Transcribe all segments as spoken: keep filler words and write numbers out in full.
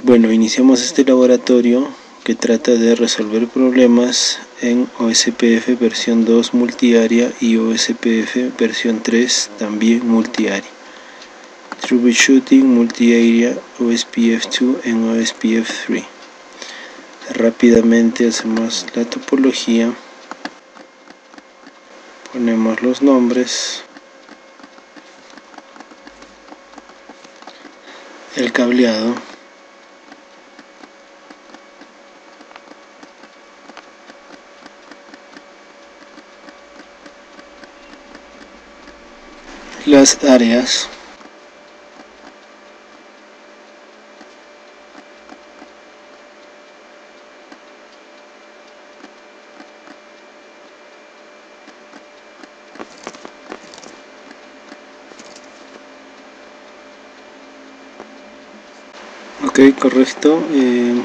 Bueno, iniciamos este laboratorio que trata de resolver problemas en O S P F versión dos multiárea y O S P F versión tres también multiárea. Troubleshooting multi-area O S P F dos en O S P F tres. Rápidamente hacemos la topología, ponemos los nombres, el cableado, las áreas, ok, correcto. Eh,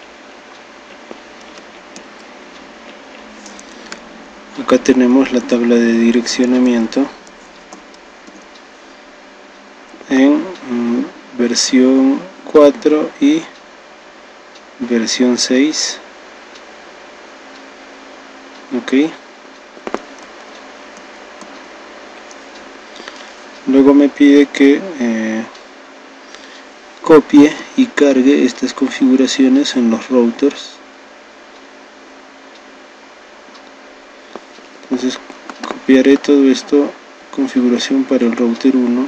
acá tenemos la tabla de direccionamiento en mm, versión cuatro y versión seis. Ok, luego me pide que eh, copie y cargue estas configuraciones en los routers. Entonces copiaré todo esto, configuración para el router uno,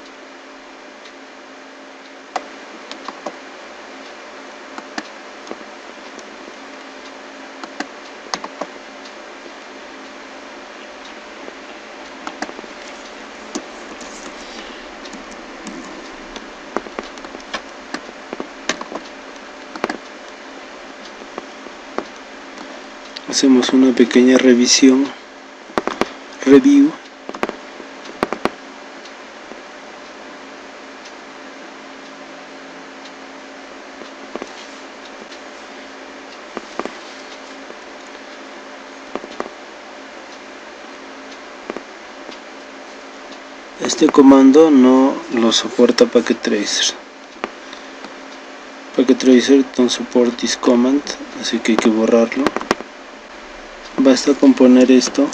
hacemos una pequeña revisión, review. Este comando no lo soporta Packet Tracer. Packet Tracer don't support this command, así que hay que borrarlo. Basta con poner esto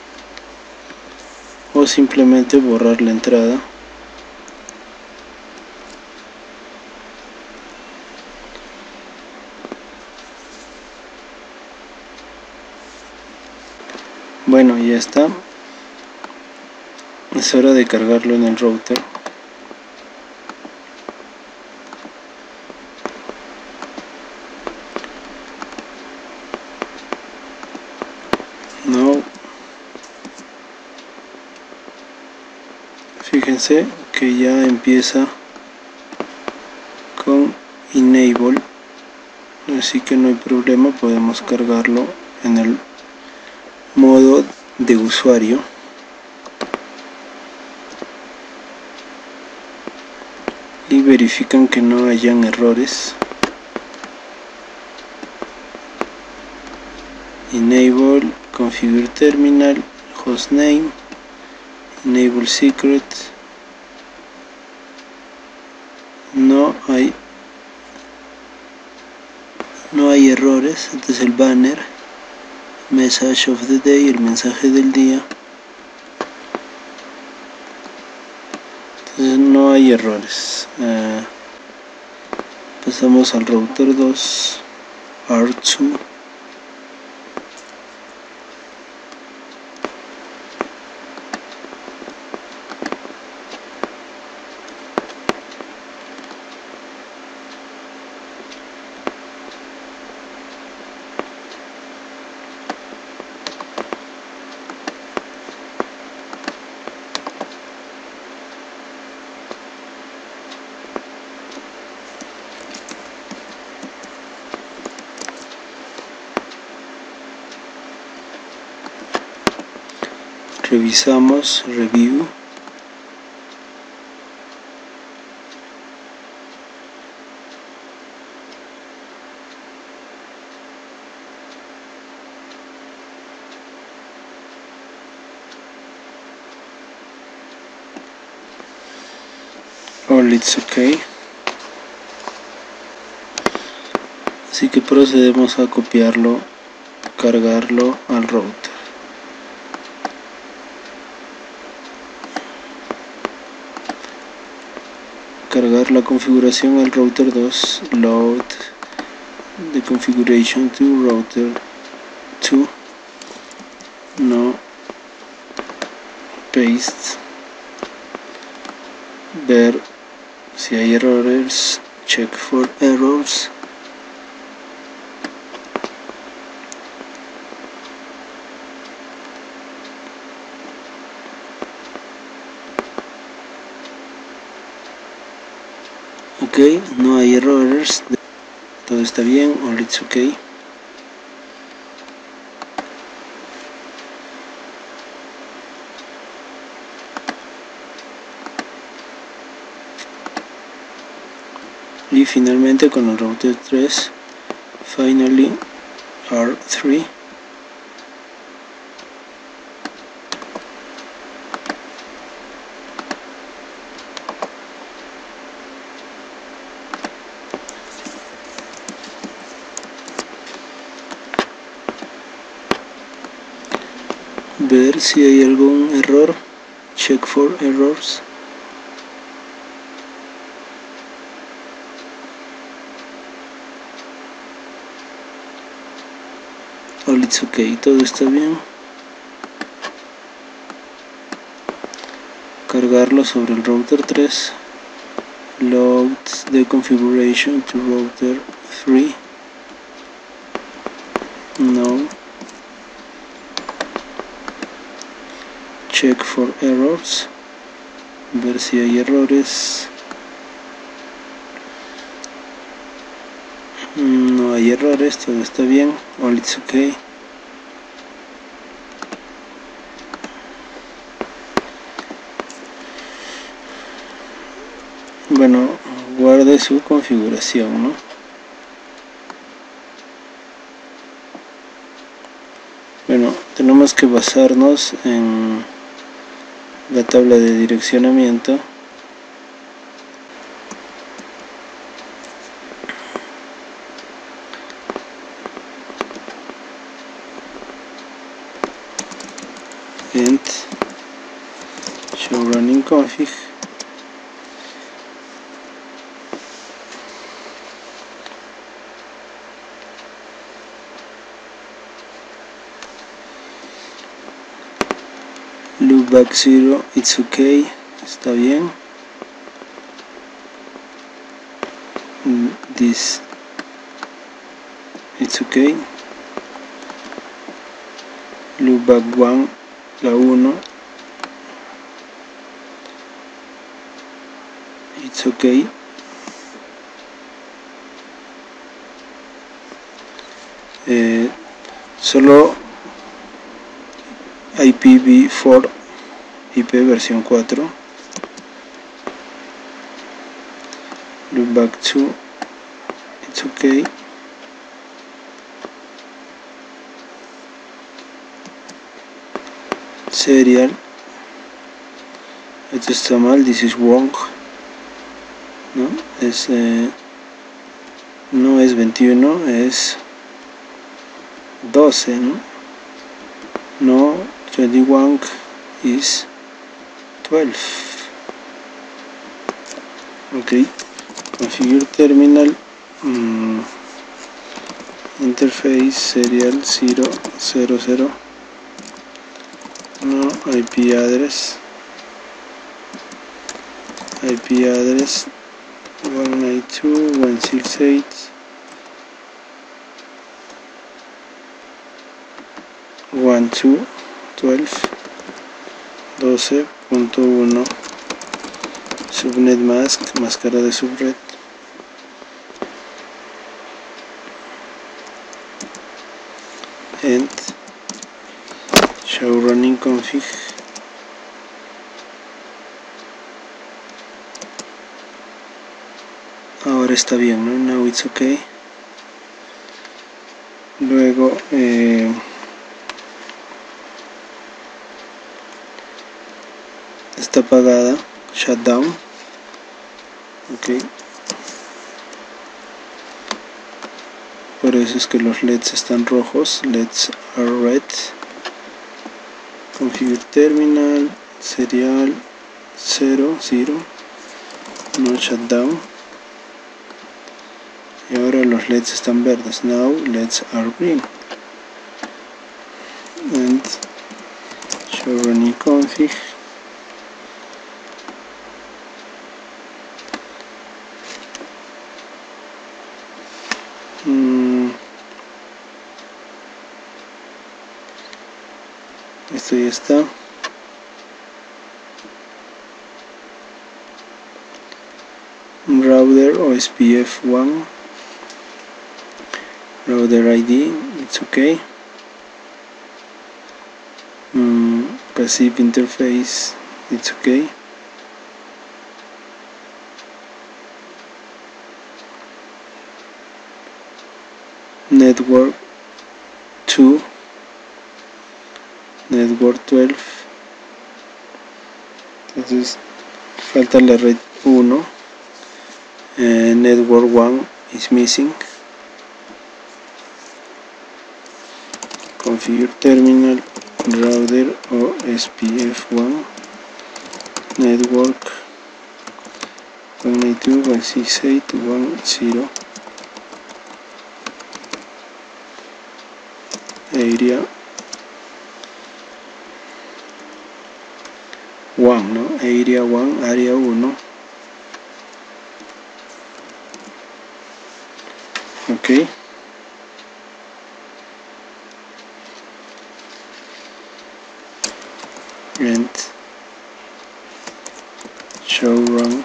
o simplemente borrar la entrada. Bueno, ya está. Es hora de cargarlo en el router. No. Fíjense que ya empieza con enable, así que no hay problema, podemos cargarlo en el modo de usuario. Y verifican que no hayan errores. Enable configure terminal, hostname, enable secret. No hay no hay errores. Este es el banner, message of the day, el mensaje del día. Entonces no hay errores. Uh, pasamos al router dos, R dos. Revisamos, review. All it's okay. Así que procedemos a copiarlo, cargarlo al router. Cargar la configuración al router dos, load the configuration to router two, no paste, ver si hay errores, check for errors, ok, no hay errores, todo está bien, all it's ok. Y finalmente con el router tres, finally R tres, ver si hay algún error, check for errors, all it's ok, todo está bien. Cargarlo sobre el router tres, load the configuration to router three, no, check for errors, ver si hay errores, no hay errores, todo está bien, all it's ok. Bueno, guarde su configuración, ¿no? Bueno, tenemos que basarnos en la tabla de direccionamiento. Int show running config, loopback zero, it's ok, está bien. This, it's ok. Loopback one, la uno, it's ok. Eh, solo I P v cuatro, I P versión cuatro, loopback two, it's ok. Serial, esto está mal, this is wrong, no es eh, no es veintiuno, es doce, no no veintiuno is twelve. Ok, configure terminal, mm, interface serial cero cero cero, no I P address, I P address one ninety-two dot one sixty-eight dot one two dot twelve doce punto uno, subnet mask, máscara de subred, end show running config, ahora está bien, ¿no? Now it's ok. Luego eh, está apagada, shutdown, ok. por eso es que los L E Ds están rojos. L E Ds are red. Configure terminal, serial cero, cero, no shutdown. Y ahora los L E Ds están verdes. Now L E Ds are green. And show running config. Mm. Esto ya está. Router O S P F one. Router I D, it's okay. Mm, passive interface, it's okay. Network two, network twelve. Entonces falta la red uno. eh, network one is missing. Configure terminal, router O S P F one, network one ninety-two dot one sixty-eight dot one zero, area one, ¿no? Area one, área uno. Ok. And show run.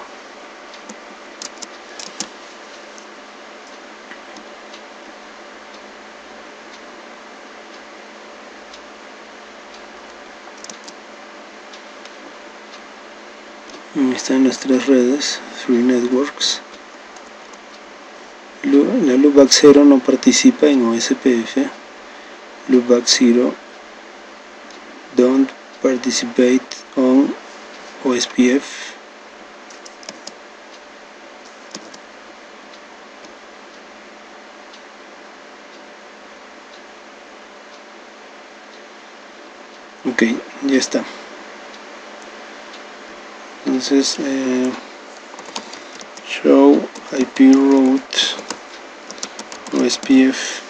Están las tres redes, three networks. La loopback cero no participa en O S P F. Loopback zero don't participate on O S P F. Ok, ya está. Entonces eh, show I P route O S P F,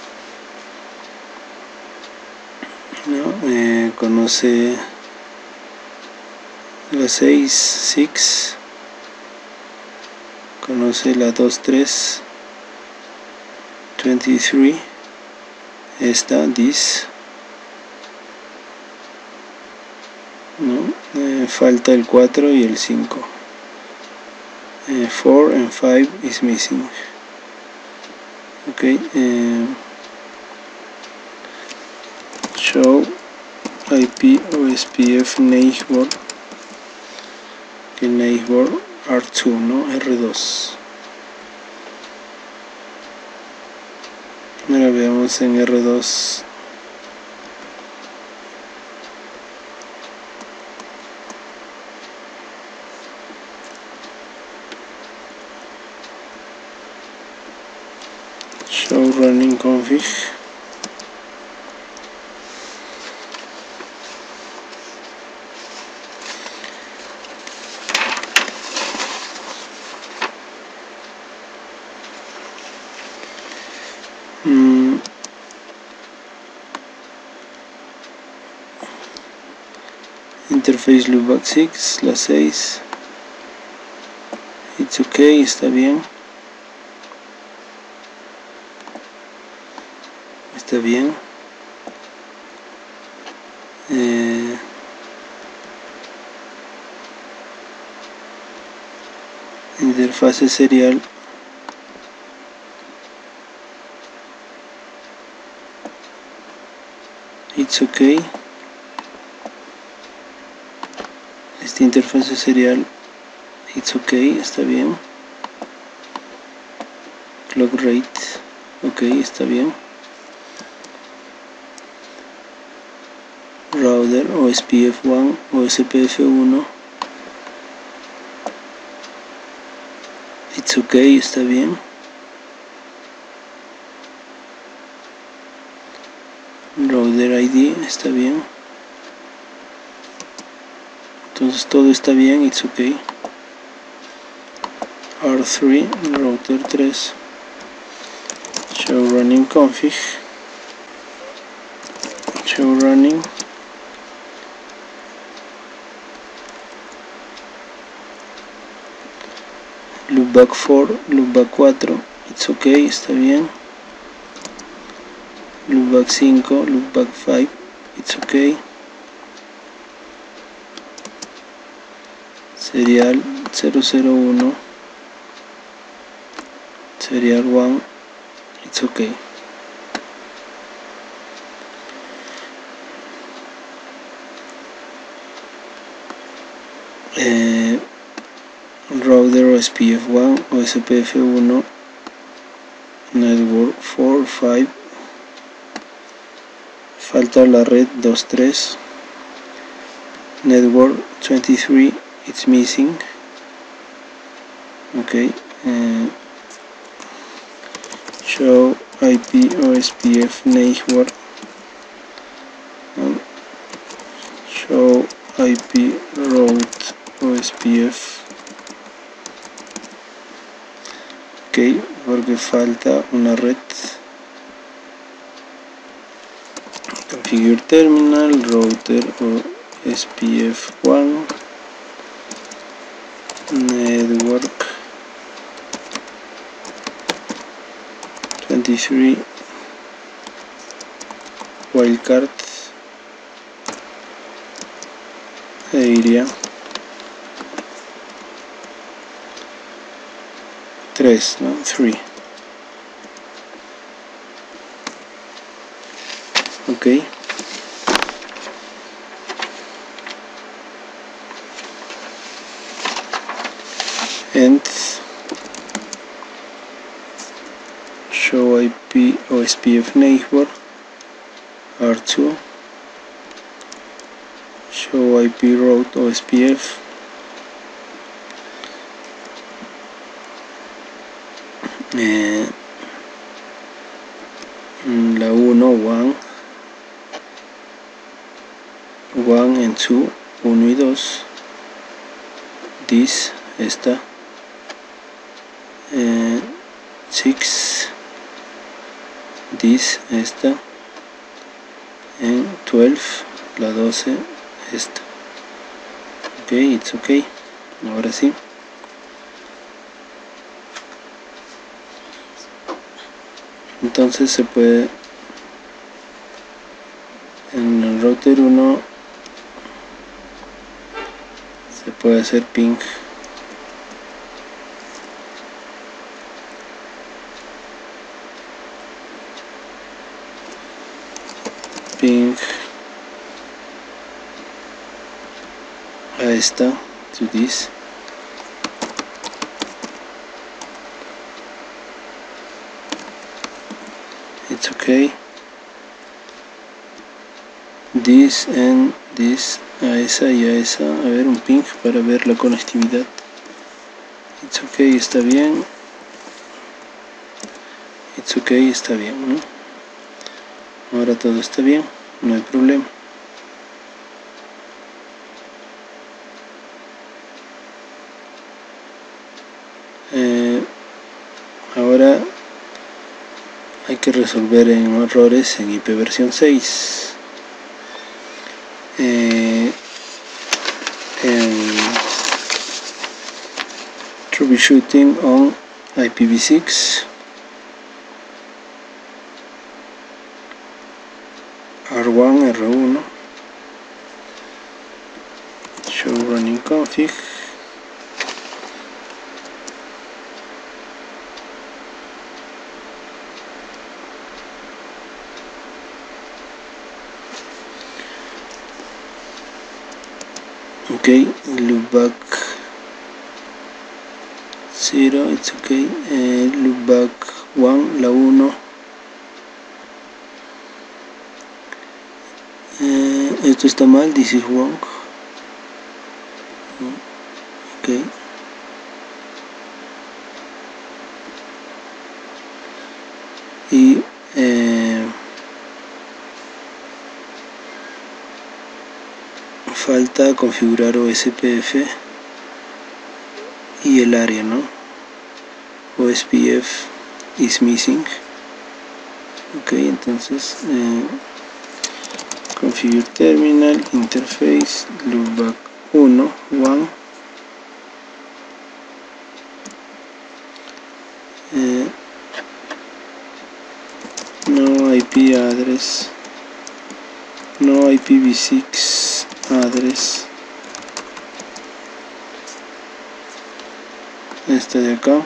¿no? eh, conoce la seis, seis, conoce la dos, tres, veintitrés, esta, this, ¿no? Eh, falta el cuatro y el cinco. eh, four and five is missing. Ok, eh, show I P O S P F neighbor, que neighbor R two, ¿no? R dos. Ahora veamos en R dos. Show running config. Mm. Interface loopback six, la seis. It's okay, está bien. Está bien. Eh, interfase serial. It's okay. Esta interfase serial. It's okay, está bien. Clock rate. Ok, está bien. Router O S P F one, O S P F one. It's okay, está bien. router I D está bien, entonces todo está bien, it's okay. R tres, router tres, show running config, show running, loopback cuatro, loopback cuatro, it's okay, está bien. Loopback cinco, loopback cinco, it's okay. Serial cero cero uno, serial uno, it's okay. Eh, router O S P F uno, O S P F uno, network cuatro, cinco, falta la red dos tres, network veintitrés, it's missing, ok. eh, show I P O S P F network, show I P route O S P F, ok, porque falta una red. Configure terminal, router O S P F uno, network veintitrés, wildcard, area tres, no, tres. Ok. And show I P O S P F network R two, show I P route O S P F, eh, la uno, one, one and two, uno y dos, this, esta, eh, six, this, esta, and twelve, la doce, esta. Ok, it's ok, ahora sí. Entonces se puede, en el router uno se puede hacer ping ping a esta, to this, it's okay, this and this, a esa y a esa, a ver un ping para ver la conectividad, it's okay, está bien, it's okay, está bien, ¿no? Ahora todo está bien, no hay problema. Eh, ahora hay que resolver en errores en I P versión seis. Eh, en troubleshooting on I P v six, R uno, R uno, show running config, ok, loopback cero, it's ok, eh, loopback uno, la uno, eh, esto está mal, this is wrong, ok, y eh, falta configurar O S P F y el área, ¿no? O S P F is missing. Ok, entonces eh, configure terminal, interface, loopback uno, one. Eh, no I P address, no I P v six address, este de acá.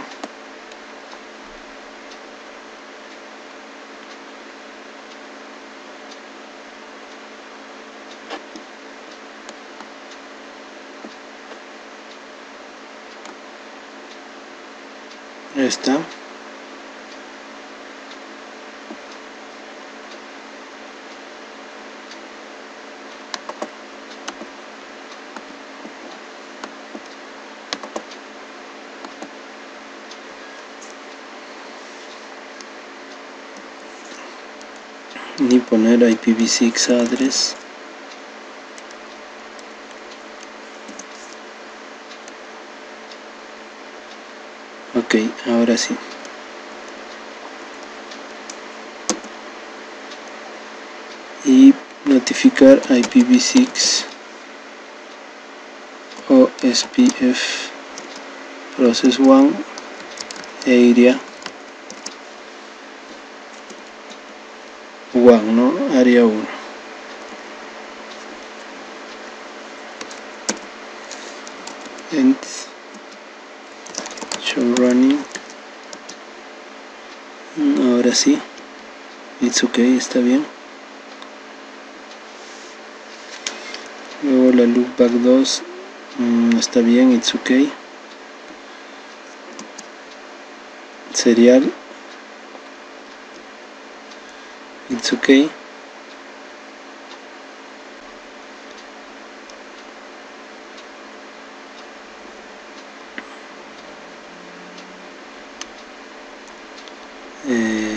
Esta. Ni poner I P v six address. Ok, ahora sí. Y notificar I P v six O S P F process one area one, ¿no? Área uno. And show running. Ahora sí. It's okay, está bien. Luego la loopback dos. Mm, está bien, it's okay. Serial. It's okay. Eh,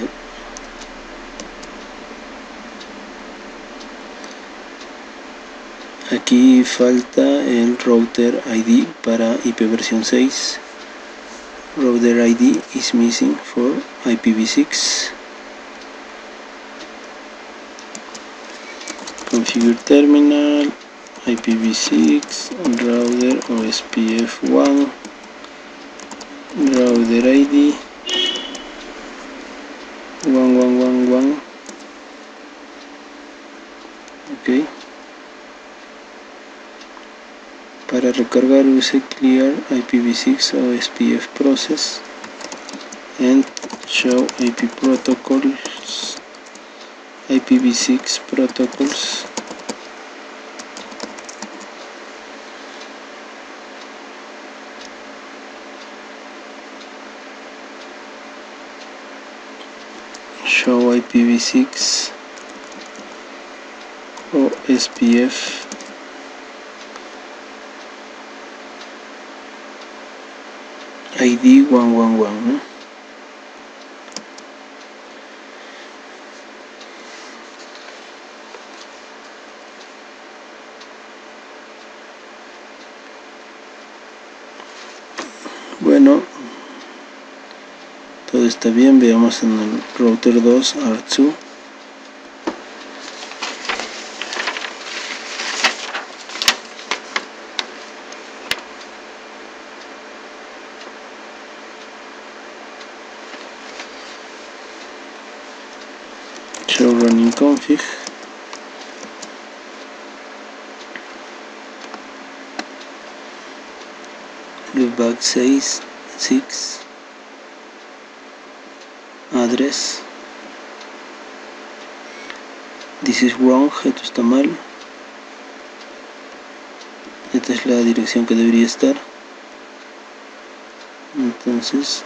aquí falta el router I D para I P versión seis. Router I D is missing for I P v six. Configure terminal, I P v six, router O S P F one, router I D one one one one. Ok. Para recargar use clear I P v six O S P F process and show I P protocols, I P v six protocols. Show I P v six O S P F I D one one one, ¿no? Bueno, todo está bien. Veamos en el router dos R dos. Show running config. Loopback seis, six. Address. This is wrong, esto está mal. Esta es la dirección que debería estar. Entonces,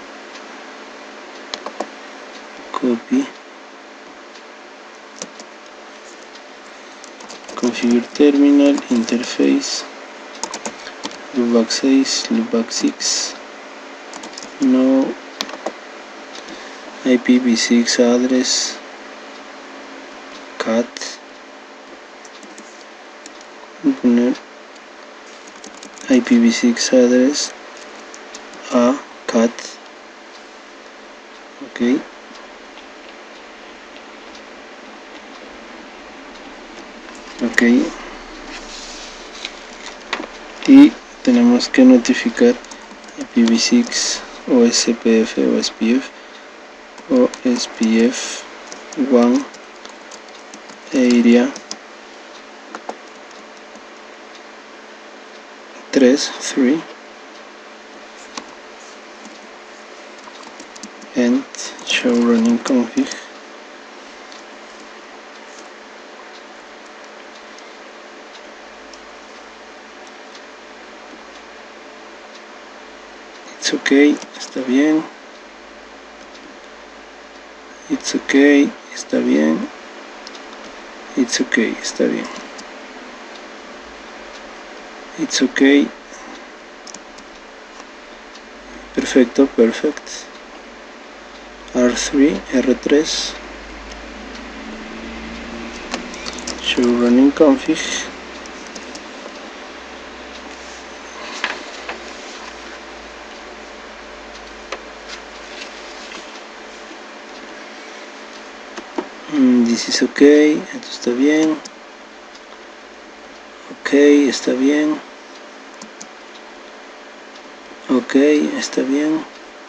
copy. Configure terminal, interface, loopback seis, loopback six, no I P v six address, cat, voy a poner I P v six address a cat. Ok, ok, y tenemos que notificar I P v six O S P F o S P F o S P F one area tres three and show running config. It's okay, está bien. It's okay, está bien. It's okay, está bien. It's okay. Perfecto, perfect. R three, R three. Show running config. This is okay, esto está bien. Ok, está bien. Ok, está bien.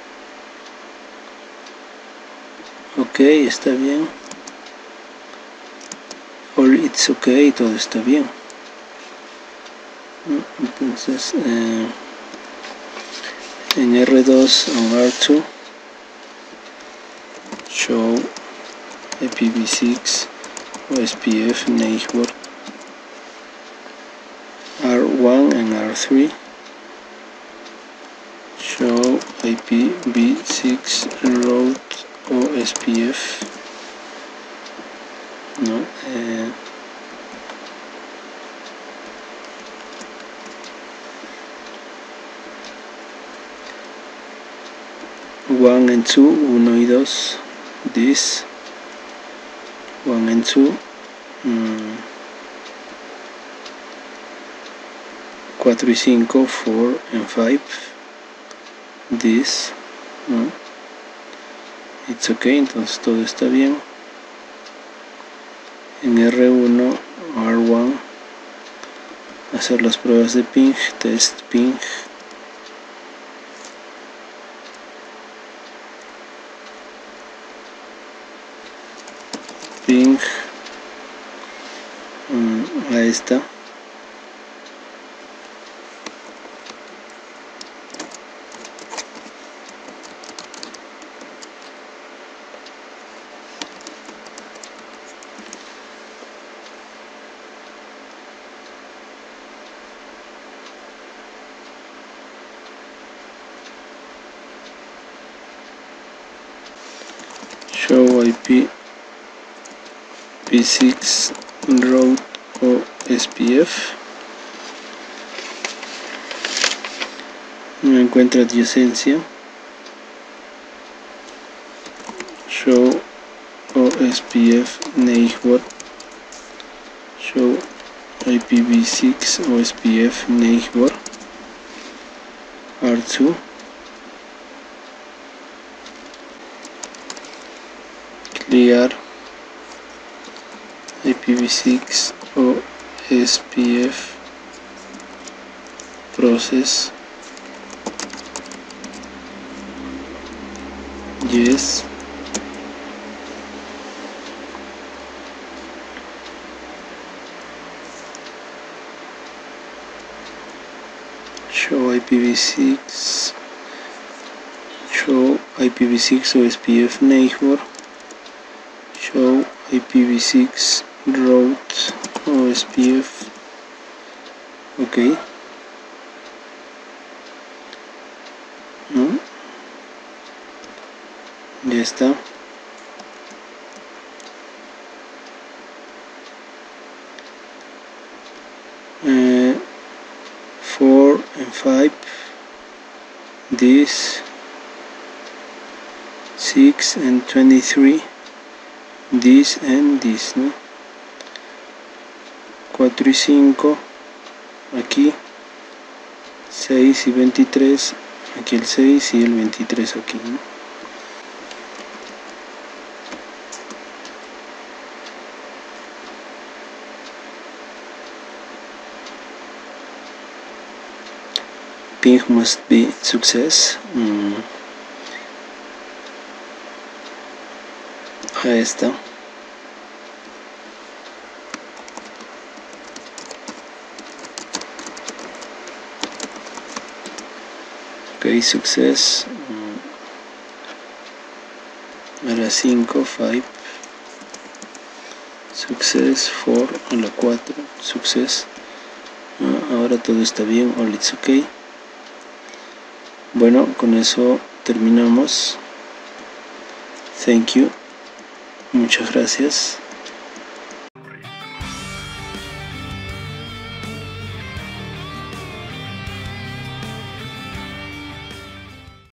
Ok, está bien. All it's okay, todo está bien. Entonces, eh, en R dos o R two, show I P v six o S P F neighbor R one and R three, show I P v six route o S P F, no, eh, one and two, uno y dos, this one and two, mm, cuatro y cinco, four and five, this, no, it's okay, entonces todo está bien. En R uno o R one, hacer las pruebas de ping, test ping. Ping um, a esta. Show I P v six route o S P F. No encuentra adyacencia. Show o S P F neighbor. Show I P v six o S P F neighbor R two. Clear I P v six o S P F process. Yes. Show I P v six. Show I P v six o S P F neighbor. Show I P v six route o S P F. Ok. ¿No? Ya está. Uh, four and five. This. Six and twenty-three. This and this, ¿no? cuatro y cinco aquí, seis y veintitrés, aquí el seis y el veintitrés aquí, ¿no? Ping must be success. Mm. Ahí está. Ok, success. Mm. A la cinco, cinco. Success, cuatro, a la cuatro, success. Ah, ahora todo está bien, all it's ok. Bueno, con eso terminamos. Thank you. Muchas gracias.